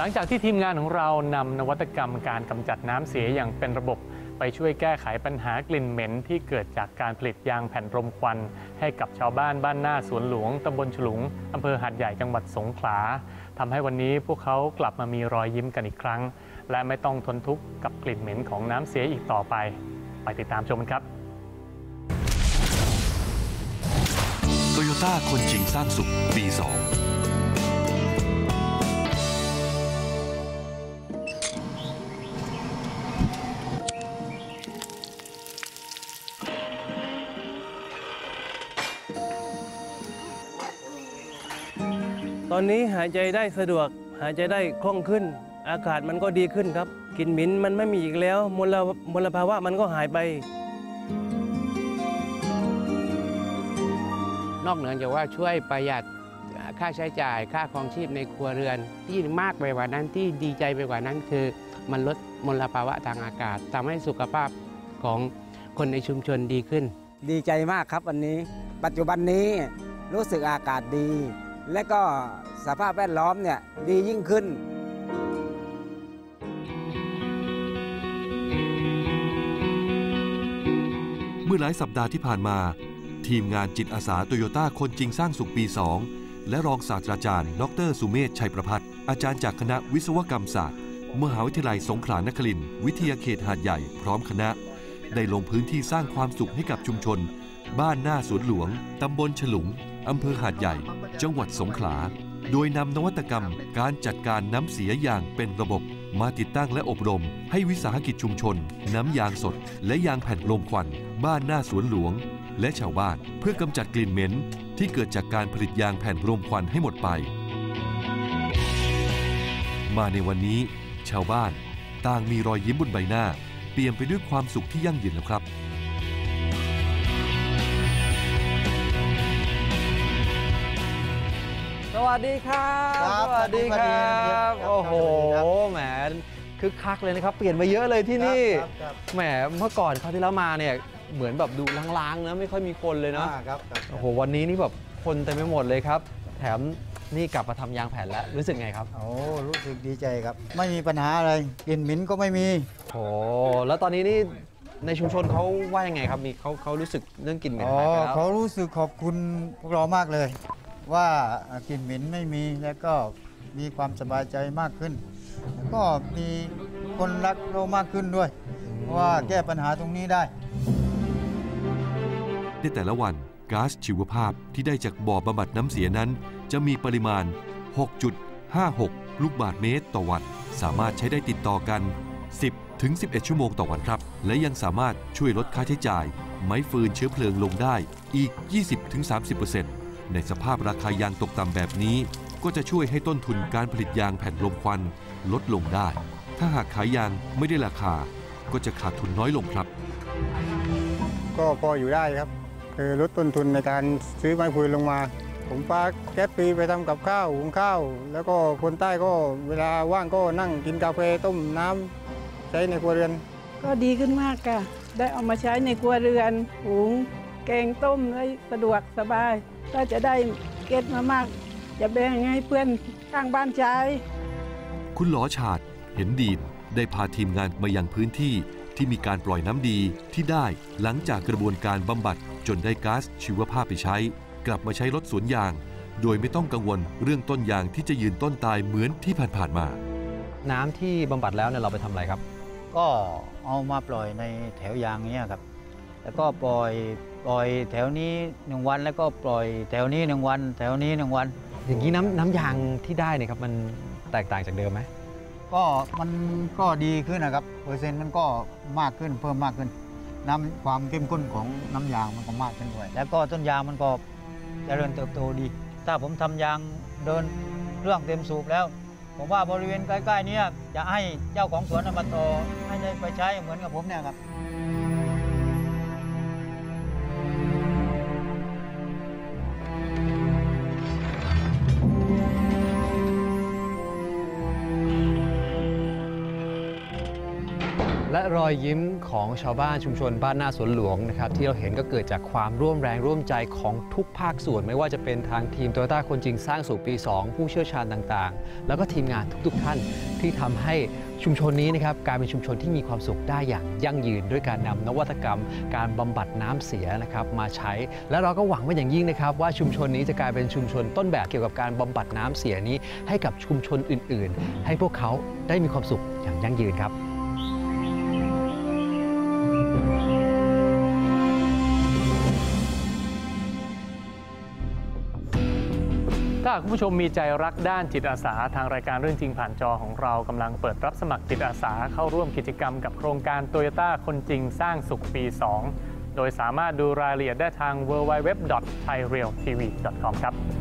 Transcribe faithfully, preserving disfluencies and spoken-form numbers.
หลังจากที่ทีมงานของเรานำนวัตกรรมการกำจัดน้ำเสียอย่างเป็นระบบไปช่วยแก้ไขปัญหากลิ่นเหม็นที่เกิดจากการผลิตยางแผ่นรมควันให้กับชาวบ้านบ้านหน้าสวนหลวงตำบลฉลุงอำเภอหาดใหญ่จังหวัดสงขลาทำให้วันนี้พวกเขากลับมามีรอยยิ้มกันอีกครั้งและไม่ต้องทนทุกข์กับกลิ่นเหม็นของน้ำเสียอีกต่อไปไปติดตามชมกันครับโตโยต้าคนจริงสร้างสุขปี สองตอนนี้หายใจได้สะดวกหายใจได้คล่องขึ้นอากาศมันก็ดีขึ้นครับกลิ่นเหม็นมันไม่มีอีกแล้วมลมลภาวะมันก็หายไปนอกเหนือจากว่าช่วยประหยัดค่าใช้จ่ายค่าครองชีพในครัวเรือนที่มากไปกว่านั้นที่ดีใจไปกว่านั้นคือมันลดมลภาวะทางอากาศทำให้สุขภาพของคนในชุมชนดีขึ้นดีใจมากครับวันนี้ปัจจุบันนี้รู้สึกอากาศดีและก็สภาพแวดล้อมเนี่ยดียิ่งขึ้นเมื่อหลายสัปดาห์ที่ผ่านมาทีมงานจิตอาสาโตโยต้าคนจริงสร้างสุขปี สองและรองศาสตราจารย์ดรสุเมธชัยประภัสอาจารย์จากคณะวิศวกรรมศาสตร์มหาวิทยาลัยสงขลานครินทร์วิทยาเขตหาดใหญ่พร้อมคณะได้ลงพื้นที่สร้างความสุขให้กับชุมชนบ้านหน้าสวนหลวงตำบลฉลุงอำเภอหาดใหญ่จังหวัดสงขลาโดยนำนวัตกรรมการจัดการน้ำเสียอย่างเป็นระบบมาติดตั้งและอบรมให้วิสาหกิจชุมชนน้ำยางสดและยางแผ่นลมควันบ้านหน้าสวนหลวงและชาวบ้านเพื่อกำจัดกลิ่นเหม็นที่เกิดจากการผลิตยางแผ่นรมควันให้หมดไปมาในวันนี้ชาวบ้านต่างมีรอยยิ้มบนใบหน้าเปี่ยมไปด้วยความสุขที่ยั่งยืนแล้วครับสวัสดีครับสวัสดีครับโอ้โหแหมคึกคักเลยนะครับเปลี่ยนมาเยอะเลยที่นี่แหมเมื่อก่อนคราวที่แล้วมาเนี่ยเหมือนแบบดูล้างๆนะไม่ค่อยมีคนเลยเนาะโอ้โหวันนี้นี่แบบคนเต็มไปหมดเลยครับแถมนี่กลับมาทำยางแผ่นแล้วรู้สึกไงครับโอ้รู้สึกดีใจครับไม่มีปัญหาอะไรกลิ่นเหม็นก็ไม่มีโอ้แล้วตอนนี้นี่ในชุมชนเขาว่ายังไงครับมีเขาเขารู้สึกเรื่องกลิ่นเหม็นหายไปแล้วเขารู้สึกขอบคุณพวกเรามากเลยว่ากลิ่นเหม็นไม่มีแล้วก็มีความสบายใจมากขึ้นแล้วก็มีคนรักเรามากขึ้นด้วยว่าแก้ปัญหาตรงนี้ได้ในแต่ละวันก๊าซชีวภาพที่ได้จากบ่อบำบัดน้ำเสียนั้นจะมีปริมาณ หกจุดห้าหก ลูกบาศก์เมตรต่อวันสามารถใช้ได้ติดต่อกัน สิบถึงสิบเอ็ด ชั่วโมงต่อวันครับและยังสามารถช่วยลดค่าใช้จ่ายไม้ฟืนเชื้อเพลิงลงได้อีก ยี่สิบถึงสามสิบเปอร์เซ็นต์ ในสภาพราคายางตกต่ำแบบนี้ก็จะช่วยให้ต้นทุนการผลิตยางแผ่นรมควันลดลงได้ถ้าหากขายยางไม่ได้ราคาก็จะขาดทุนน้อยลงครับก็พออยู่ได้ครับคือลดต้นทุนในการซื้อไม้ฟืนลงมาผมปาแก๊สฟรีไปทำกับข้าวหุงข้าวแล้วก็คนใต้ก็เวลาว่างก็นั่งกินกาแฟต้มน้ำใช้ในครัวเรือนก็ดีขึ้นมากค่ะได้เอามาใช้ในครัวเรือนหุงแกงต้มได้สะดวกสบายก็จะได้เก็บมามากจะแบ่งให้เพื่อนข้างบ้านใช้คุณหลอฉาดเห็นดีได้พาทีมงานมายังพื้นที่ที่มีการปล่อยน้ำดีที่ได้หลังจากกระบวนการบำบัดจนได้ก๊าซชีวภาพไปใช้กลับมาใช้รถสวนยางโดยไม่ต้องกังวลเรื่องต้นยางที่จะยืนต้นตายเหมือนที่ผ่านๆมาน้ำที่บำบัดแล้วเนี่ยเราไปทำอะไรครับก็เอามาปล่อยในแถวยางนี้ครับแล้วก็ปล่อยปล่อยแถวนี้หนึ่งวันแล้วก็ปล่อยแถวนี้หนึ่งวันแถวนี้หนึ่งวันอย่างนี้น้ำน้ำยางที่ได้เนี่ยครับมันแตกต่างจากเดิมไหมก็มันก็ดีขึ้นนะครับเปอร์เซ็นต์มันก็มากขึ้นเพิ่มมากขึ้นน้ำความเข้มข้นของน้ำยางมันก็มากขึ้นด้วยแล้วก็ต้นยางมันก็เจริญเติบโตดีถ้าผมทำยางเดินเรื่องเต็มสูบแล้วผมว่าบริเวณใกล้ๆนี้จะให้เจ้าของสวนมาต่อให้ได้ไปใช้เหมือนกับผมเนี่ยครับและรอยยิ้มของชาวบ้านชุมชนบ้านหน้าสวนหลวงนะครับที่เราเห็นก็เกิดจากความร่วมแรงร่วมใจของทุกภาคส่วนไม่ว่าจะเป็นทางทีมโตโยต้าคนจริงสร้างสู่ปีสองผู้เชี่ยวชาญต่างๆแล้วก็ทีมงานทุกๆท่านที่ทำให้ชุมชนนี้นะครับกลายเป็นชุมชนที่มีความสุขได้อย่างยั่งยืนด้วยการนำนวัตกรรมการบำบัดน้ำเสียนะครับมาใช้และเราก็หวังว่าอย่างยิ่งนะครับว่าชุมชนนี้จะกลายเป็นชุมชนต้นแบบเกี่ยวกับการบำบัดน้ำเสียนี้ให้กับชุมชนอื่นๆให้พวกเขาได้มีความสุขอย่างยั่งยืนครับถ้าคุณผู้ชมมีใจรักด้านจิตอาสาทางรายการเรื่องจริงผ่านจอของเรากำลังเปิดรับสมัครจิตอาสาเข้าร่วมกิจกรรมกับโครงการโตโยต้าคนจริงสร้างสุขปีสองโดยสามารถดูรายละเอียดได้ทาง ดับเบิลยู ดับเบิลยู ดับเบิลยู ดอท ไทยเรียลทีวี ดอท คอม ครับ